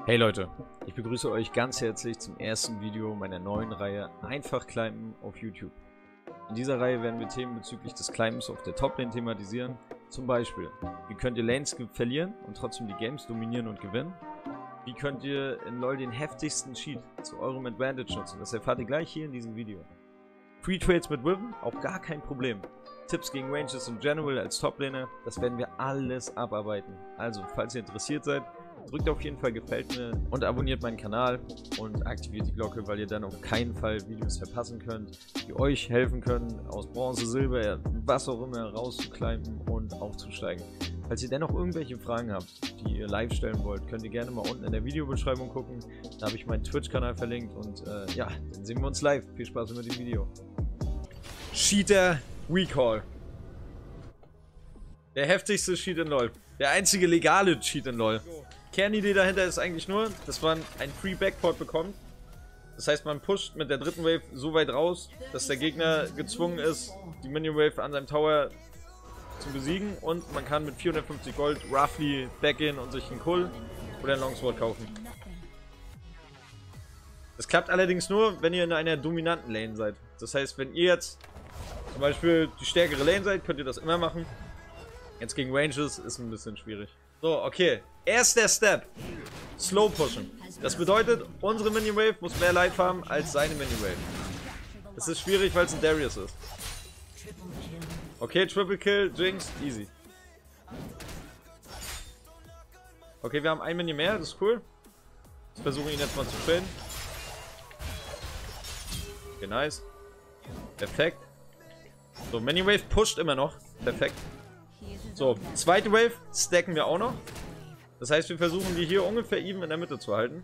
Hey Leute, ich begrüße euch ganz herzlich zum ersten Video meiner neuen Reihe Einfach Climben auf YouTube. In dieser Reihe werden wir Themen bezüglich des Climbens auf der Toplane thematisieren. Zum Beispiel, wie könnt ihr Lanes verlieren und trotzdem die Games dominieren und gewinnen? Wie könnt ihr in LoL den heftigsten Cheat zu eurem Advantage nutzen? Das erfahrt ihr gleich hier in diesem Video. Free Trades mit Riven, auch gar kein Problem. Tipps gegen Ranges im General als Toplaner, das werden wir alles abarbeiten. Also, falls ihr interessiert seid, drückt auf jeden Fall gefällt mir und abonniert meinen Kanal und aktiviert die Glocke, weil ihr dann auf keinen Fall Videos verpassen könnt, die euch helfen können, aus Bronze, Silber, was auch immer rauszuklimben und aufzusteigen. Falls ihr dennoch irgendwelche Fragen habt, die ihr live stellen wollt, könnt ihr gerne mal unten in der Videobeschreibung gucken. Da habe ich meinen Twitch-Kanal verlinkt und ja, dann sehen wir uns live. Viel Spaß mit dem Video. Cheater Recall. Der heftigste Cheat in LoL. Der einzige legale Cheat in LoL. Kernidee dahinter ist eigentlich nur, dass man ein Free Backport bekommt. Das heißt, man pusht mit der dritten Wave so weit raus, dass der Gegner gezwungen ist, die Minion Wave an seinem Tower zu besiegen. Und man kann mit 450 Gold roughly backgehen und sich einen Kull oder ein Longsword kaufen. Das klappt allerdings nur, wenn ihr in einer dominanten Lane seid. Das heißt, wenn ihr jetzt zum Beispiel die stärkere Lane seid, könnt ihr das immer machen. Jetzt gegen Ranges ist ein bisschen schwierig. So, okay. Erster Step. Slow pushen. Das bedeutet, unsere Minion Wave muss mehr Life haben als seine Minion Wave. Das ist schwierig, weil es ein Darius ist. Okay, Triple Kill, Jinx, easy. Okay, wir haben ein Minion mehr, das ist cool. Ich versuche ihn jetzt mal zu traden. Okay, nice. Perfekt. So, Minion Wave pusht immer noch. Perfekt. So, zweite Wave stacken wir auch noch. Das heißt, wir versuchen die hier ungefähr even in der Mitte zu halten.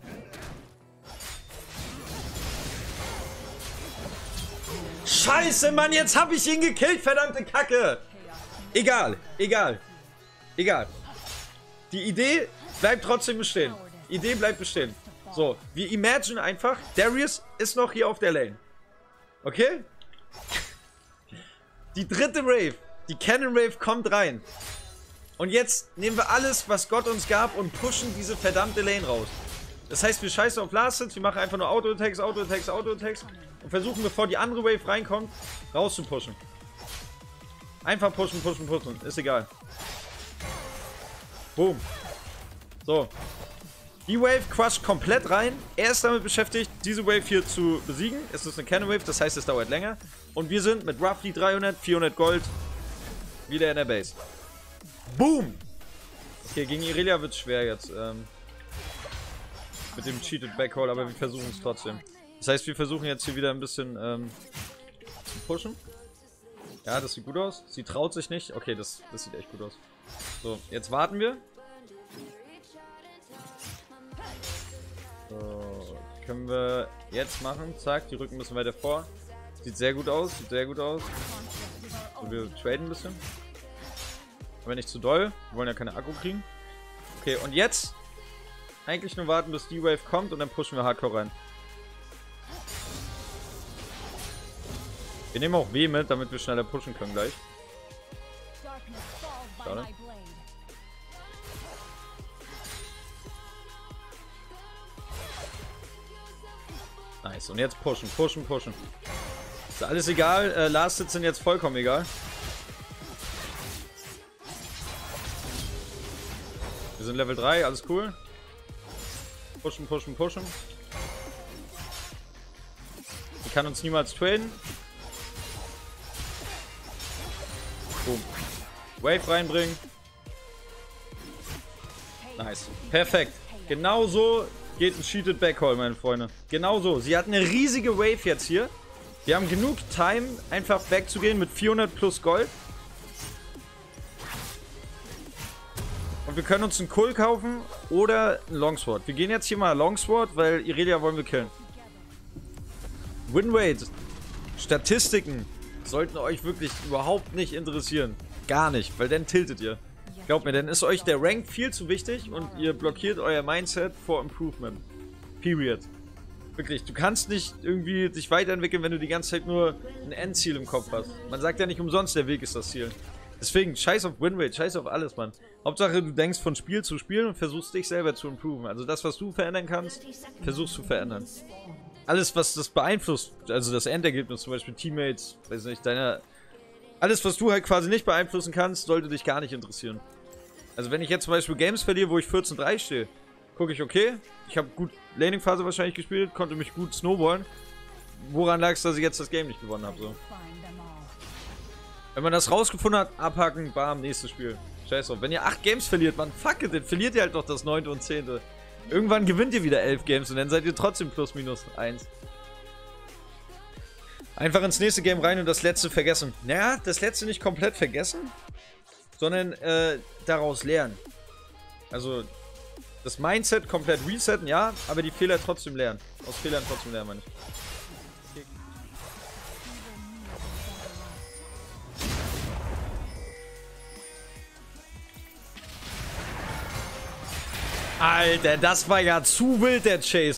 Scheiße, Mann, jetzt habe ich ihn gekillt, verdammte Kacke. Egal, egal, egal. Die Idee bleibt trotzdem bestehen. Die Idee bleibt bestehen. So, wir imagine einfach, Darius ist noch hier auf der Lane. Okay? Die dritte Wave. Die Cannon Wave kommt rein. Und jetzt nehmen wir alles, was Gott uns gab und pushen diese verdammte Lane raus. Das heißt, wir scheißen auf Last Hits, wir machen einfach nur Auto-Attacks, Auto-Attacks, Auto-Attacks und versuchen, bevor die andere Wave reinkommt, rauszupushen. Einfach pushen, pushen, pushen. Ist egal. Boom. So. Die Wave crusht komplett rein. Er ist damit beschäftigt, diese Wave hier zu besiegen. Es ist eine Cannon Wave, das heißt, es dauert länger. Und wir sind mit roughly 300, 400 Gold wieder in der Base. Boom! Okay, gegen Irelia wird es schwer jetzt. Mit dem Cheated Backcall, aber wir versuchen es trotzdem. Das heißt, wir versuchen jetzt hier wieder ein bisschen zu pushen. Ja, das sieht gut aus. Sie traut sich nicht. Okay, das sieht echt gut aus. So, jetzt warten wir. So, können wir jetzt machen. Zack, die rücken ein bisschen weiter vor. Sieht sehr gut aus, sieht sehr gut aus. So, wir traden ein bisschen. Aber nicht zu doll. Wir wollen ja keine Akku kriegen. Okay, und jetzt eigentlich nur warten, bis die Wave kommt und dann pushen wir Hardcore rein. Wir nehmen auch W mit, damit wir schneller pushen können gleich. Schade. Nice, und jetzt pushen, pushen, pushen. Ist alles egal, Last Hits sind jetzt vollkommen egal. Wir sind Level 3, alles cool. Pushen, pushen, pushen. Die kann uns niemals traden. Boom. Wave reinbringen. Nice. Perfekt. Genau so geht ein Cheated Backcall, meine Freunde. Genau so. Sie hat eine riesige Wave jetzt hier. Wir haben genug Time, einfach wegzugehen mit 400 plus Gold. Und wir können uns einen Kull kaufen oder einen Longsword. Wir gehen jetzt hier mal Longsword, weil Irelia wollen wir killen. Winrate, Statistiken sollten euch wirklich überhaupt nicht interessieren. Gar nicht, weil dann tiltet ihr. Glaubt mir, dann ist euch der Rank viel zu wichtig und ihr blockiert euer Mindset for Improvement. Period. Wirklich, du kannst nicht irgendwie dich weiterentwickeln, wenn du die ganze Zeit nur ein Endziel im Kopf hast. Man sagt ja nicht umsonst, der Weg ist das Ziel. Deswegen, scheiß auf Winrate, scheiß auf alles, Mann. Hauptsache, du denkst von Spiel zu Spiel und versuchst dich selber zu improven. Also das, was du verändern kannst, versuchst du verändern. Alles, was das beeinflusst, also das Endergebnis, zum Beispiel Teammates, weiß nicht, alles, was du halt quasi nicht beeinflussen kannst, sollte dich gar nicht interessieren. Also wenn ich jetzt zum Beispiel Games verliere, wo ich 14-3 stehe, gucke ich, okay, ich habe gut Laning-Phase wahrscheinlich gespielt, konnte mich gut snowballen. Woran lag es, dass ich jetzt das Game nicht gewonnen habe, so? Wenn man das rausgefunden hat, abhaken, bam, nächstes Spiel. Scheiß drauf. Wenn ihr 8 Games verliert, man, fuck it, dann verliert ihr halt doch das 9. und 10. Irgendwann gewinnt ihr wieder 11 Games und dann seid ihr trotzdem plus minus 1. Einfach ins nächste Game rein und das letzte vergessen. Naja, das letzte nicht komplett vergessen, sondern daraus lernen. Also das Mindset komplett resetten, ja, aber die Fehler trotzdem lernen. Aus Fehlern trotzdem lernen, meine ich. Alter, das war ja zu wild, der Chase.